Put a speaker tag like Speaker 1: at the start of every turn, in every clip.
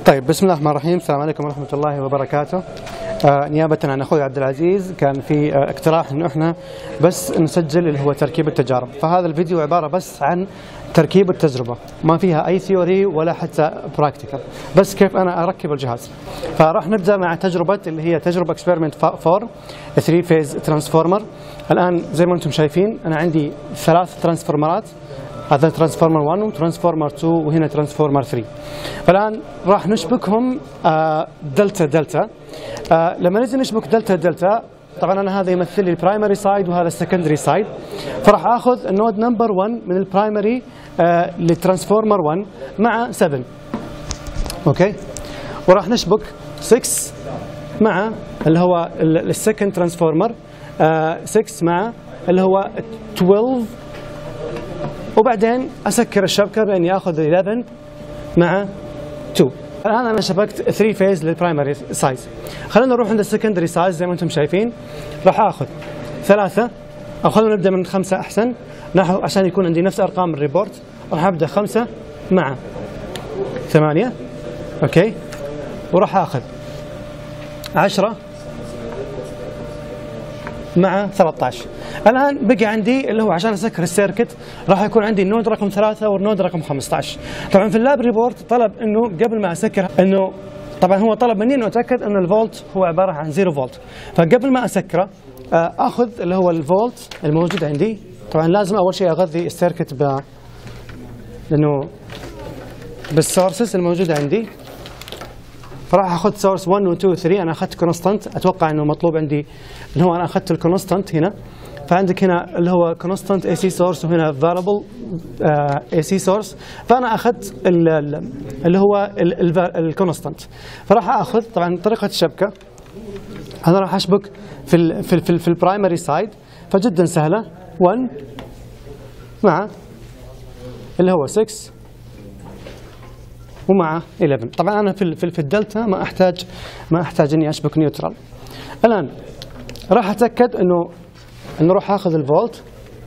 Speaker 1: طيب، بسم الله الرحمن الرحيم. السلام عليكم ورحمة الله وبركاته. نيابة عن أخوي عبد العزيز، كان في اقتراح إنه إحنا بس نسجل اللي هو تركيب التجارب، فهذا الفيديو عبارة بس عن تركيب التجربة، ما فيها أي ثيوري ولا حتى براكتيكال، بس كيف أنا أركب الجهاز. فراح نبدأ مع تجربة اللي هي تجربة اكسبيرمنت 4 3 فيز ترانسفورمر. الآن زي ما أنتم شايفين أنا عندي 3 ترانسفورمرات، هذا ترانسفورمر 1 وترانسفورمر 2 وهنا ترانسفورمر 3. فالآن راح نشبكهم دلتا دلتا. لما نجي نشبك دلتا دلتا، طبعا أنا هذا يمثل لي البرايمري سايد وهذا السكندري سايد، فراح آخذ النود نمبر 1 من البرايمري للترانسفورمر 1 مع 7. اوكي، وراح نشبك 6 مع اللي هو السكند ترانسفورمر 6 مع اللي هو 12، وبعدين أسكر الشبكة بإني آخذ 11 مع 2. الآن أنا شبكت 3 فيز للبرايمري سايز. خلينا نروح عند السكندري سايز. زي ما أنتم شايفين راح آخذ 3، أو خلينا نبدأ من 5 أحسن عشان يكون عندي نفس أرقام الريبورت. راح أبدأ 5 مع 8. أوكي، وراح آخذ 10 مع 13. الآن بقي عندي اللي هو عشان أسكر السيركت راح يكون عندي النود رقم 3 والنود رقم 15. طبعا في اللاب ريبورت طلب إنه قبل ما أسكر، إنه طبعا هو طلب مني إنه أتأكد إنه الفولت هو عبارة عن 0 فولت. فقبل ما أسكره أخذ اللي هو الفولت الموجود عندي. طبعا لازم أول شيء أغذي السيركت لأنه بالسورسز الموجودة عندي. فراح اخذ سورس 1 و 2 و 3. انا اخذت كونستانت، اتوقع انه مطلوب عندي اللي هو انا اخذت الكونستانت هنا. فعندك هنا اللي هو كونستانت اي سي سورس وهنا فاريبل اي سي سورس. فانا اخذت اللي هو الكونستانت. فراح اخذ طبعا طريقه الشبكه، انا راح اشبك في البرايمري سايد، فجدا سهله. 1 مع اللي هو 6 ومع 11. طبعا انا في الدلتا ما احتاج اني اشبك نيوترال. الان راح اتاكد انه راح اخذ الفولت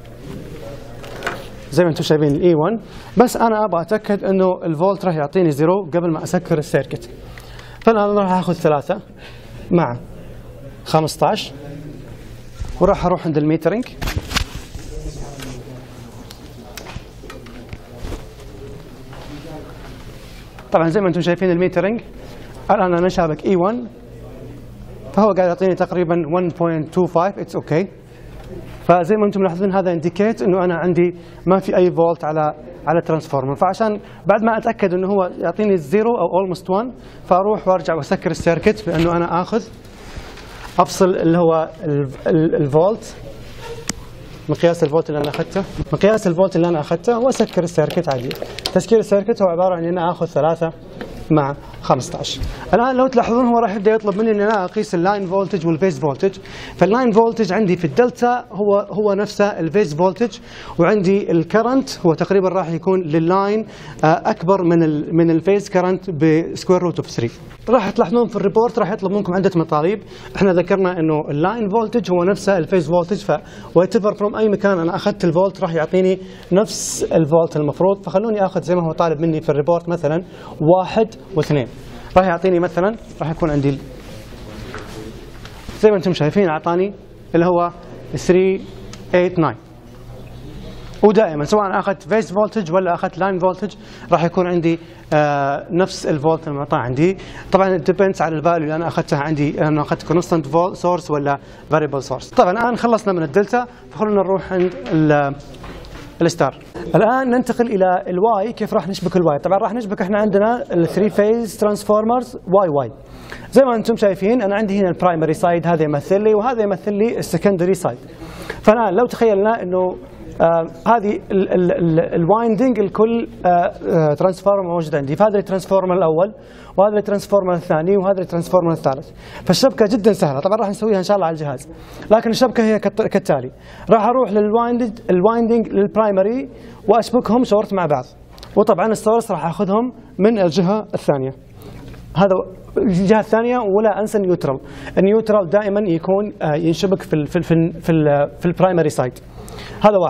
Speaker 1: زي ما انتم شايفين الاي 1، بس انا ابغى اتاكد انه الفولت راح يعطيني 0 قبل ما اسكر السيركت. فالان راح اخذ 3 مع 15 وراح اروح عند الميترنج. طبعا زي ما انتم شايفين الميترنج الان انا شابك اي 1، فهو قاعد يعطيني تقريبا 1.25. اتس اوكي. فزي ما انتم ملاحظين هذا انديكيت انه انا عندي ما في اي فولت على ترانسفورمر. فعشان بعد ما اتاكد انه هو يعطيني 0 او اولموست 1، فاروح وارجع واسكر السيركت بانه انا اخذ افصل اللي هو الفولت، مقياس الفولت اللي انا اخذته، واسكر السيركت عادي. تسكير السيركت هو عباره عن ان انا اخذ 3 مع 15. الان لو تلاحظون هو راح يبدا يطلب مني ان انا اقيس اللاين فولتج والفيز فولتج. فاللاين فولتج عندي في الدلتا هو نفسه الفيز فولتج، وعندي الكرنت هو تقريبا راح يكون لللاين اكبر من الفيز كرنت بسكوير روت اوف 3. راح تلاحظون في الريبورت راح يطلب منكم عده مطالب. احنا ذكرنا انه اللاين فولتج هو نفسه الفيز فولتج، فواتيفر فروم اي مكان انا اخذت الفولت راح يعطيني نفس الفولت المفروض. فخلوني اخذ زي ما هو طالب مني في الريبورت مثلا 1 و2، راح يعطيني مثلا راح يكون عندي زي ما انتم شايفين اعطاني اللي هو 389. ودائما سواء اخذت فيز فولتج ولا اخذت لاين فولتج راح يكون عندي نفس الفولت المعطى عندي. طبعا ديبندز على الفاليو اللي انا اخذتها عندي، انا اخذت كونستانت سورس ولا فاريبل سورس. طبعا الان خلصنا من الدلتا، فخلونا نروح عند الستار. الان ننتقل الى الواي. كيف راح نشبك الواي؟ طبعا راح نشبك احنا عندنا ال3 فيز ترانسفورمرز واي. زي ما انتم شايفين انا عندي هنا البرايمري سايد، هذا يمثل لي وهذا يمثل لي السكندري سايد. فالان لو تخيلنا انه هذه الوايندنج الكل ترانسفورمر موجود عندي، فهذا الترانسفورمر الاول وهذا الترانسفورمر الثاني وهذا الترانسفورمر الثالث. فالشبكه جدا سهله، طبعا راح نسويها ان شاء الله على الجهاز، لكن الشبكه هي كالتالي. راح اروح الوايندنج للبرايمري واشبكهم شورت مع بعض، وطبعا السورس راح اخذهم من الجهه الثانيه. هذا الجهه الثانيه، ولا انسى النيوترال. النيوترال دائما يكون ينشبك في البرايمري سايد. هذا واحد.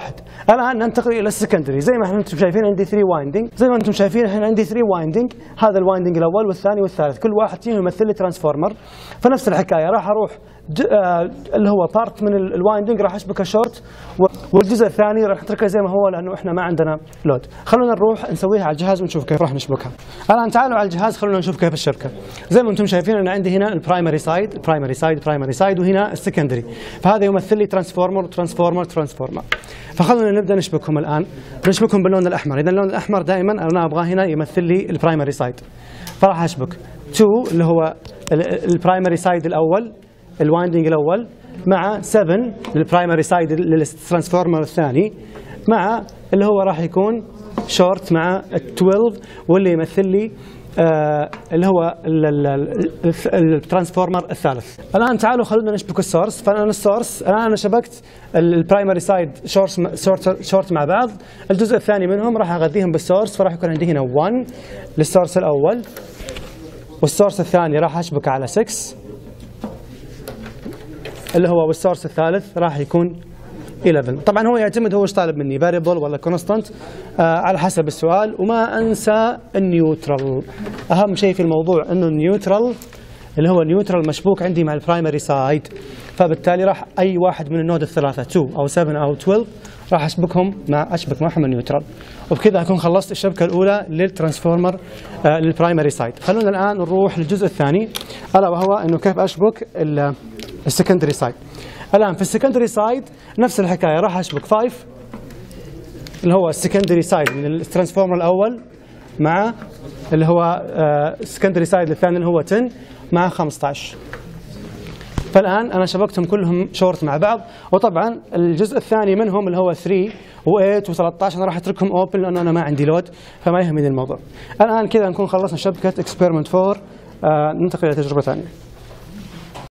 Speaker 1: الان ننتقل الى السكندري. زي ما انتم شايفين عندي 3 وايندنج، زي ما انتم شايفين الحين عندي 3 وايندنج، هذا الوايندنج الاول والثاني والثالث، كل واحد فيهم يمثل لي ترانسفورمر. فنفس الحكايه راح اروح اللي هو بارت من الوايندنج راح اشبكه شورت، والجزء الثاني راح نتركه زي ما هو لانه احنا ما عندنا لود. خلونا نروح نسويها على الجهاز ونشوف كيف راح نشبكها. الان تعالوا على الجهاز خلونا نشوف كيف الشبكه. زي ما انتم شايفين انا عندي هنا البرايمري سايد، برايمري سايد، وهنا السكندري. فهذا يمثل لي ترانسفورمر. فخلونا نبدا نشبكهم الان، نشبكهم باللون الاحمر. اذا اللون الاحمر دائما انا ابغاه هنا يمثل لي البرايمري سايد، فراح اشبك 2 اللي هو البرايمري سايد الاول، الوايندنج الاول، مع 7 للبرايمري سايد للترانسفورمر الثاني، مع اللي هو راح يكون شورت مع 12 واللي يمثل لي اللي هو الترانسفورمر الثالث. الان تعالوا خلونا نشبك السورس. فالان السورس الان انا شبكت البرايمري سايد شورت مع بعض، الجزء الثاني منهم راح اغذيهم بالسورس، فراح يكون عندي هنا 1 للسورس الاول، والسورس الثاني راح اشبكه على 6 اللي هو، والسورس الثالث راح يكون 11. طبعا هو يعتمد هو ايش طالب مني، فاريبل ولا كونستانت على حسب السؤال. وما انسى النيوترال، اهم شيء في الموضوع انه النيوترال اللي هو النيوترال مشبوك عندي مع البرايمري سايد، فبالتالي راح اي واحد من النود الثلاثه 2 او 7 او 12 راح اشبك معهم النيوترال. وبكذا اكون خلصت الشبكه الاولى للترانسفورمر للبرايمري سايد. خلونا الان نروح للجزء الثاني، الا وهو انه كيف اشبك السكندري سايد. الان في السكندري سايد نفس الحكايه، راح اشبك 5 اللي هو السكندري سايد من الترانسفورمر الاول مع اللي هو السكندري سايد الثاني اللي هو 10 مع 15. فالان انا شبكتهم كلهم شورت مع بعض. وطبعا الجزء الثاني منهم اللي هو 3 و8 و13 انا راح اتركهم اوبن لانه انا ما عندي لود، فما يهمني الموضوع. الان كذا نكون خلصنا شبكه اكسبيرمنت 4. ننتقل الى تجربه ثانيه.